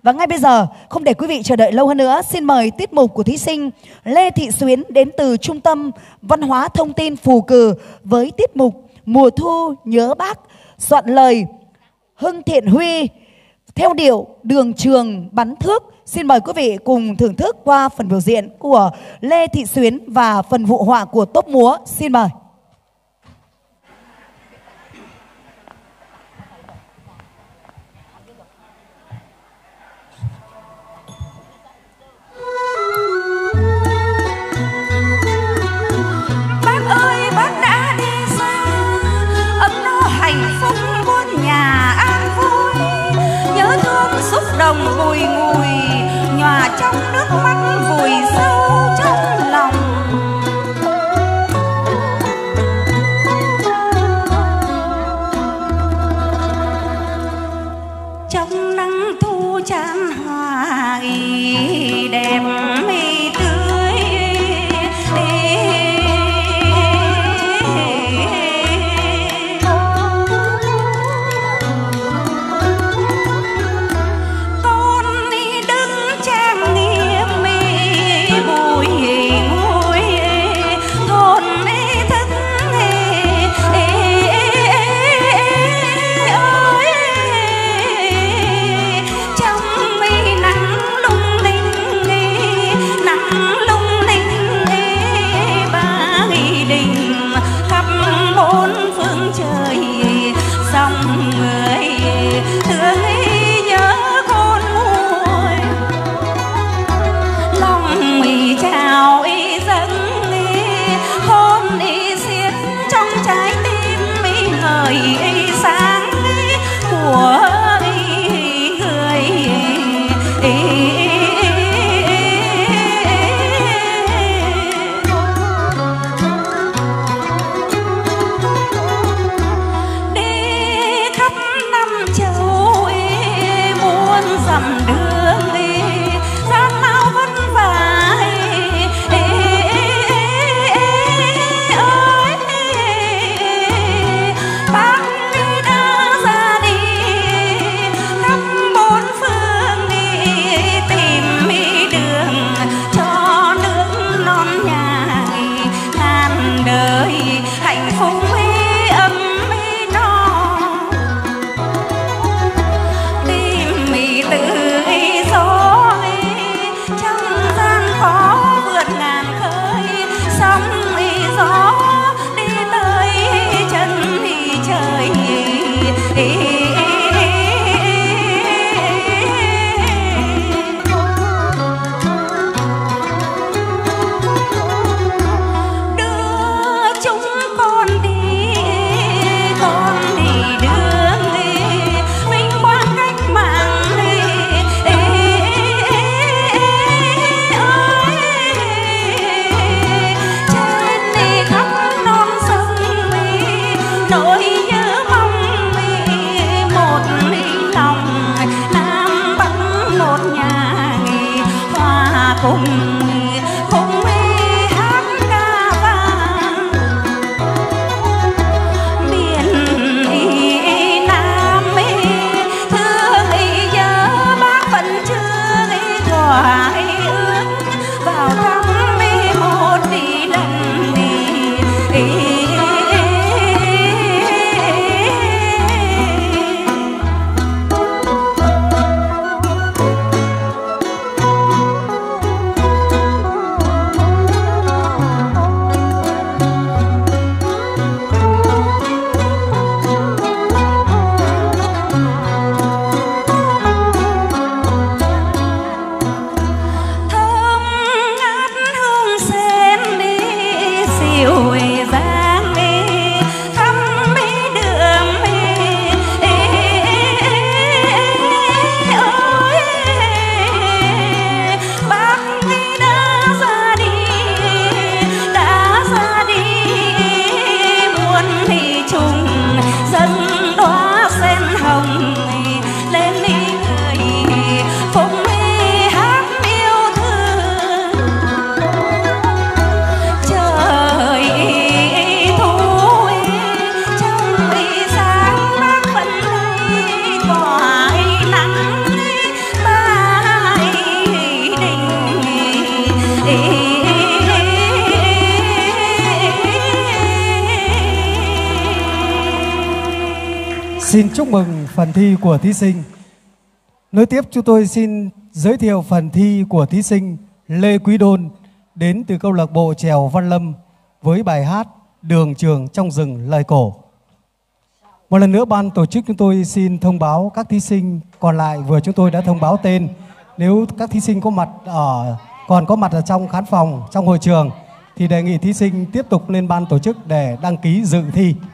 Và ngay bây giờ, không để quý vị chờ đợi lâu hơn nữa, xin mời tiết mục của thí sinh Lê Thị Xuyến đến từ Trung tâm Văn hóa Thông tin Phù Cử với tiết mục Mùa Thu Nhớ Bác, soạn lời Hưng Thiện Huy, theo điệu Đường Trường Bắn Thước. Xin mời quý vị cùng thưởng thức qua phần biểu diễn của Lê Thị Xuyến và phần phụ họa của tốp múa. Xin mời. Đồng bùi ngùi nhòa trong nước mắt vùi sâu trong lòng. Trong nắng thu chan hòa đẹp tươi, sáng của người. Đi khắp năm châu muôn dặm đường gian lao vất vả. Cùng hát ca vang miền Nam thương nhớ bác vẫn chưa thỏa ước vào thăm một lần Xin chúc mừng phần thi của thí sinh. Nối tiếp chúng tôi xin giới thiệu phần thi của thí sinh Lê Quý Đôn đến từ câu lạc bộ chèo Văn Lâm với bài hát Đường Trường trong rừng lời cổ. Một lần nữa ban tổ chức chúng tôi xin thông báo các thí sinh còn lại vừa chúng tôi đã thông báo tên. Nếu các thí sinh còn có mặt ở trong khán phòng, trong hội trường thì đề nghị thí sinh tiếp tục lên ban tổ chức để đăng ký dự thi.